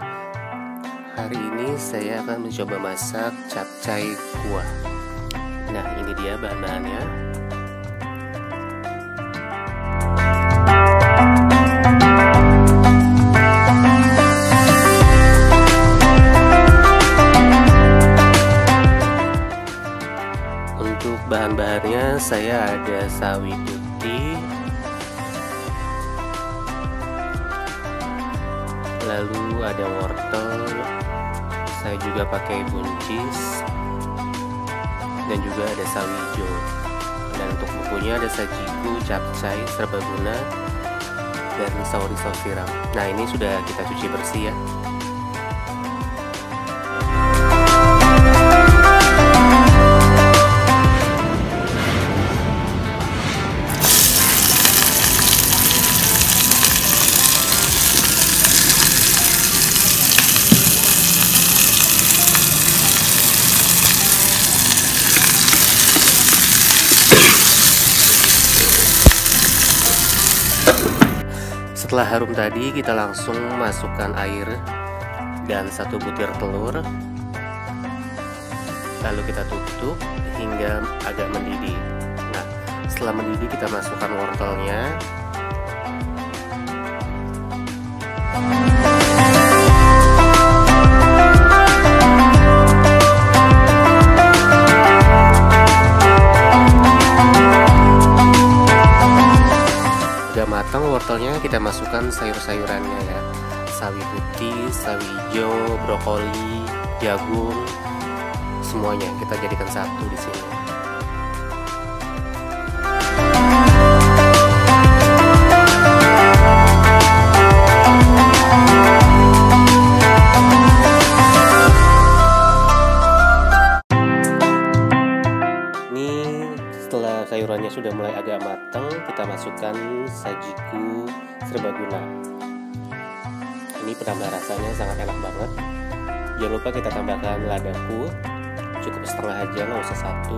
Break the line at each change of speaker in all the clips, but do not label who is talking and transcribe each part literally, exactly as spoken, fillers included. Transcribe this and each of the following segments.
Hari ini saya akan mencoba masak capcay kuah. Nah, ini dia bahan-bahannya. Untuk bahan-bahannya saya ada sawi putih, lalu ada wortel, saya juga pakai buncis, dan juga ada sawi hijau. Dan untuk bumbunya ada sajiku, capcay, serbaguna, dan sauri saus tiram. Nah, ini sudah kita cuci bersih ya. Setelah harum tadi, kita langsung masukkan air dan satu butir telur, lalu kita tutup hingga agak mendidih. Nah, setelah mendidih kita masukkan wortelnya, matang wortelnya, kita masukkan sayur-sayurannya ya, sawi putih, sawi hijau, brokoli, jagung, semuanya kita jadikan satu di sini. Setelah sayurannya sudah mulai agak matang, kita masukkan sajiku serbaguna. Ini penambah rasanya sangat enak banget. Jangan lupa kita tambahkan ladaku, cukup setengah aja, nggak usah satu.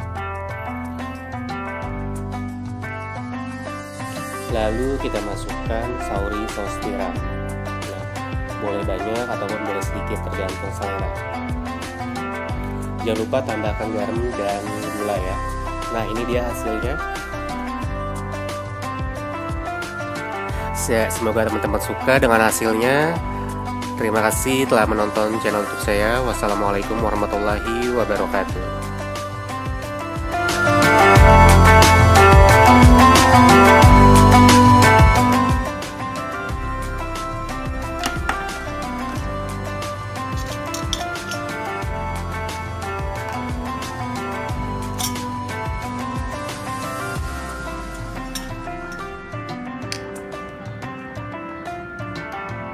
Lalu kita masukkan sauri saus tiram. Nah, boleh banyak ataupun boleh sedikit tergantung selera. Jangan lupa tambahkan garam dan gula ya. Nah, ini dia hasilnya. Semoga teman-teman suka dengan hasilnya. Terima kasih telah menonton channel YouTube saya. Wassalamualaikum warahmatullahi wabarakatuh.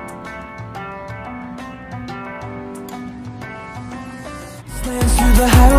Through the